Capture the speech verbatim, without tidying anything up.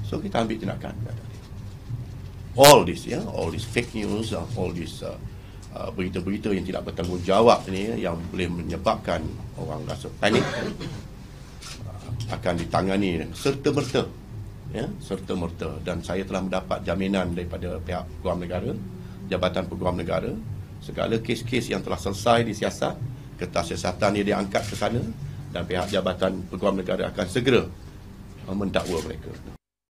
So kita ambil tindakan. All this, ya, all this fake news, all this uh, uh, berita-berita yang tidak bertanggungjawab ni, yang boleh menyebabkan orang rasa panik, uh, akan ditangani serta-merta, ya, serta-merta. Dan saya telah mendapat jaminan daripada pihak Peguam Negara, Jabatan Peguam Negara, segala kes-kes yang telah selesai disiasat, kertas siasatan ini diangkat ke sana, dan pihak Jabatan Peguam Negara akan segera uh, mendakwa mereka.